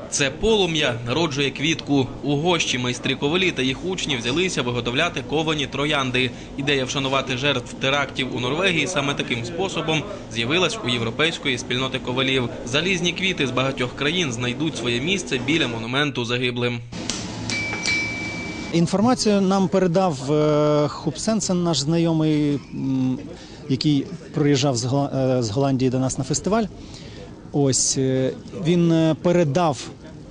Це полум'я народжує квітку. У Гощі майстри ковалі та їх учні взялися виготовляти ковані троянди. Ідея вшанувати жертв терактів у Норвегії саме таким способом з'явилась у європейської спільноти ковалів. Залізні квіти з багатьох країн знайдуть своє місце біля монументу загиблим. Інформацію нам передав Хупсенсен, наш знайомий, який приїжджав з Голландії до нас на фестиваль. Ось, він передав,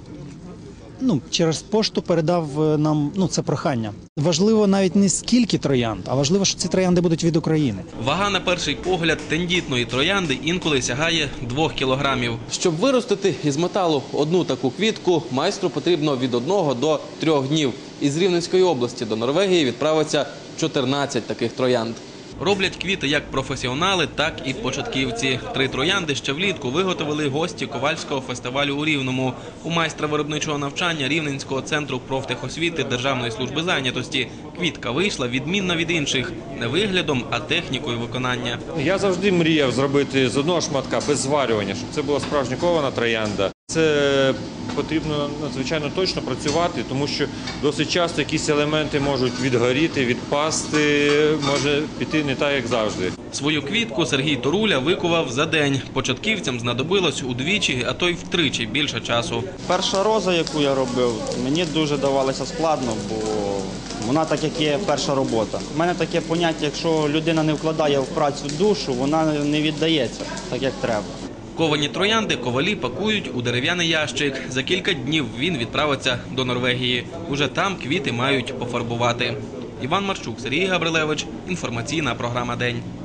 через пошту передав нам, це прохання. Важливо навіть не скільки троянд, а важливо, що ці троянди будуть від України. Вага на перший погляд тендітної троянди інколи сягає 2 кілограмів. Щоб виростити із металу одну таку квітку, майстру потрібно від 1 до 3 днів. Із Рівненської області до Норвегії відправиться 14 таких троянд. Роблять квіти як професіонали, так і початківці. 3 троянди ще влітку виготовили гості ковальського фестивалю у Рівному. У майстра виробничого навчання Рівненського центру профтехосвіти Державної служби зайнятості квітка вийшла відмінна від інших. Не виглядом, а технікою виконання. Я завжди мріяв зробити з одного шматка, без зварювання, щоб це була справжня кована троянда. Це потрібно надзвичайно точно працювати, тому що досить часто якісь елементи можуть відгоріти, відпасти, може піти не так, як завжди. Свою квітку Сергій Торуля викував за день. Початківцям знадобилось удвічі, а то й втричі більше часу. Перша роза, яку я робив, мені дуже давалося складно, бо вона так, як є перша робота. У мене таке поняття, якщо людина не вкладає в працю душу, вона не віддається так, як треба. Ковані троянди ковалі пакують у дерев'яний ящик. За кілька днів він відправиться до Норвегії. Уже там квіти мають пофарбувати. Іван Марчук, Сергій Габрилевич. Інформаційна програма «День».